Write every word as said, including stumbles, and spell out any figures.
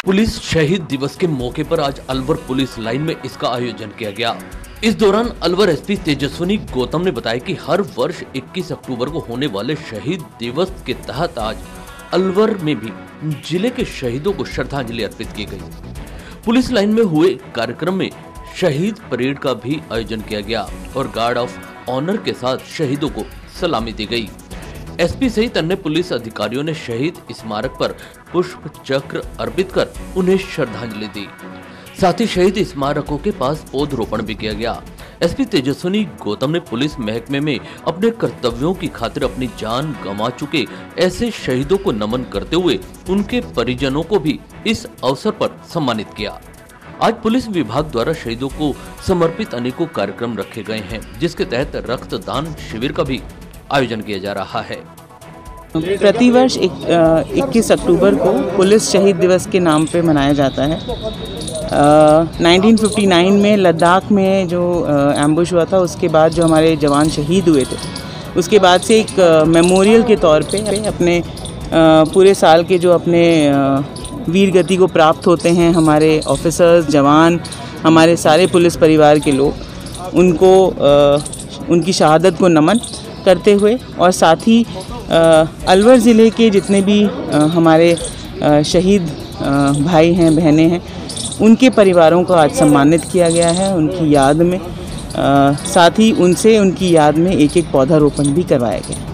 Police शहीद दिवस के मौके पर आज अलवर पुलिस लाइन में इसका आयोजन किया गया। इस दौरान अलवर एसपी तेजस्विनी गौतम ने बताया कि हर वर्ष इक्कीस अक्टूबर को होने वाले शहीद दिवस के तहत आज अलवर में भी जिले के शहीदों को श्रद्धांजलि अर्पित की गई। पुलिस लाइन में हुए कार्यक्रम में शहीद परेड का भी आयोजन किया गया और गार्ड ऑफ ऑनर के साथ शहीदों को सलामी दी गई। एसपी सहित अन्य पुलिस अधिकारियों ने शहीद स्मारक पर पुष्प चक्र अर्पित कर उन्हें श्रद्धांजलि दी। साथ ही शहीद स्मारकों के पास पौधरोपण भी किया गया। एसपी तेजस्विनी गौतम ने पुलिस महकमे में अपने कर्तव्यों की खातिर अपनी जान गंवा चुके ऐसे शहीदों को नमन करते हुए उनके परिजनों को भी इस अवसर पर सम्मानित किया। आज पुलिस विभाग द्वारा शहीदों को समर्पित अनेकों कार्यक्रम रखे गए हैं, जिसके तहत रक्तदान शिविर का भी आयोजन किया जा रहा है। प्रतिवर्ष इक्कीस अक्टूबर को पुलिस शहीद दिवस के नाम पे मनाया जाता है। नाइनटीन फिफ्टी नाइन में लद्दाख में जो एम्बुश हुआ था, उसके बाद जो हमारे जवान शहीद हुए थे, उसके बाद से एक मेमोरियल के तौर पे अपने आ, पूरे साल के जो अपने आ, वीर गति को प्राप्त होते हैं हमारे ऑफिसर्स, जवान, हमारे सारे पुलिस परिवार के लोग, उनको आ, उनकी शहादत को नमन करते हुए और साथ ही अलवर ज़िले के जितने भी आ, हमारे आ, शहीद आ, भाई हैं, बहनें हैं, उनके परिवारों को आज सम्मानित किया गया है उनकी याद में। आ, साथ ही उनसे उनकी याद में एक एक पौधारोपण भी करवाया गया।